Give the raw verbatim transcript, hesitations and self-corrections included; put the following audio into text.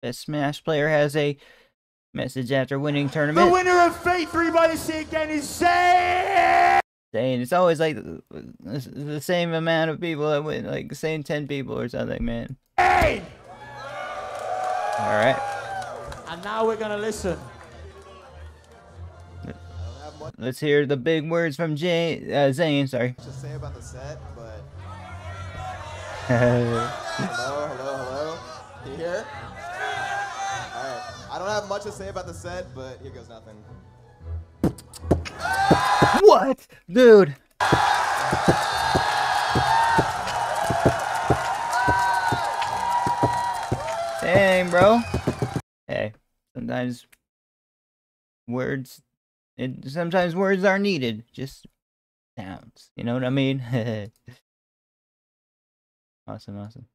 Best Smash player has a message after winning tournament. The winner of Fate three by the Sea again is Zain! Zain. It's always like the, the same amount of people that win, like the same ten people or something, man. Zain! Alright. And now we're gonna listen. Let's hear the big words from Jay, uh, Zain, sorry. To say about the set, but hello, hello, hello. Can you hear? Alright. I don't have much to say about the set, but here goes nothing. What? Dude. Dang, bro. Hey, sometimes words it sometimes words are needed. Just sounds. You know what I mean? Awesome, awesome.